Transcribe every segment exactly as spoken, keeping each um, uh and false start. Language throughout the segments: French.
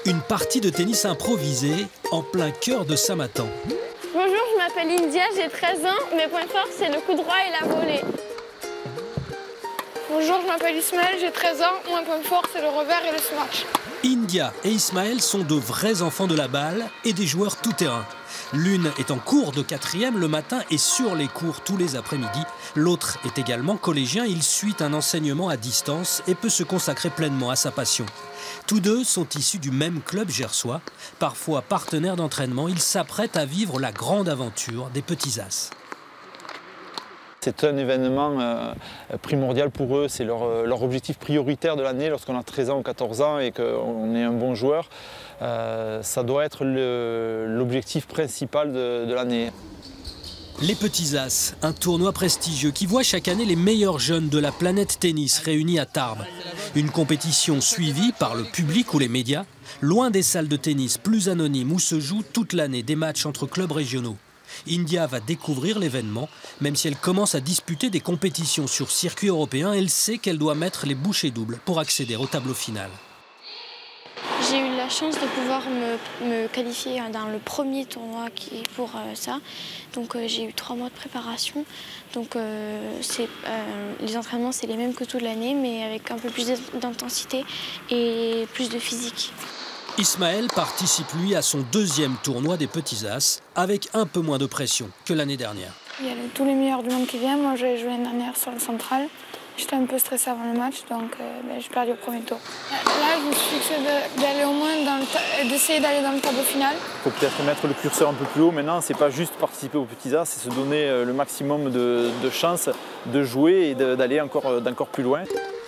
Une partie de tennis improvisée en plein cœur de Samatan. Bonjour, je m'appelle India, j'ai treize ans. Mes points forts, c'est le coup droit et la volée. Bonjour, je m'appelle Ismaël, j'ai treize ans. Mon point fort, c'est le revers et le smash. India et Ismaël sont de vrais enfants de la balle et des joueurs tout-terrain. L'une est en cours de quatrième le matin et sur les cours tous les après-midi. L'autre est également collégien, il suit un enseignement à distance et peut se consacrer pleinement à sa passion. Tous deux sont issus du même club gersois. Parfois partenaires d'entraînement, ils s'apprêtent à vivre la grande aventure des Petits As. C'est un événement euh, primordial pour eux, c'est leur, leur objectif prioritaire de l'année lorsqu'on a treize ans ou quatorze ans et qu'on est un bon joueur. Euh, ça doit être l'objectif principal de, de l'année. Les Petits As, un tournoi prestigieux qui voit chaque année les meilleurs jeunes de la planète tennis réunis à Tarbes. Une compétition suivie par le public ou les médias, loin des salles de tennis plus anonymes où se jouent toute l'année des matchs entre clubs régionaux. India va découvrir l'événement, même si elle commence à disputer des compétitions sur circuit européen, elle sait qu'elle doit mettre les bouchées doubles pour accéder au tableau final. J'ai eu la chance de pouvoir me, me qualifier dans le premier tournoi qui est pour euh, ça. Donc euh, j'ai eu trois mois de préparation. Donc euh, euh, les entraînements c'est les mêmes que toute l'année, mais avec un peu plus d'intensité et plus de physique. Ismaël participe lui à son deuxième tournoi des Petits As avec un peu moins de pression que l'année dernière. Il y a tous les meilleurs du monde qui viennent. Moi j'ai joué l'année dernière sur le central. J'étais un peu stressée avant le match, donc euh, ben, j'ai perdu au premier tour. Là, je me suis fixé d'aller au moins d'essayer d'aller dans le tableau final. Il faut peut-être mettre le curseur un peu plus haut. Maintenant, c'est pas juste participer aux Petits As, c'est se donner le maximum de, de chances de jouer et d'aller encore, encore plus loin.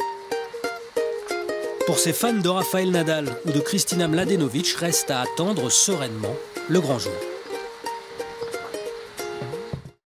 Pour ces fans de Rafael Nadal ou de Kristina Mladenovic, reste à attendre sereinement le grand jour.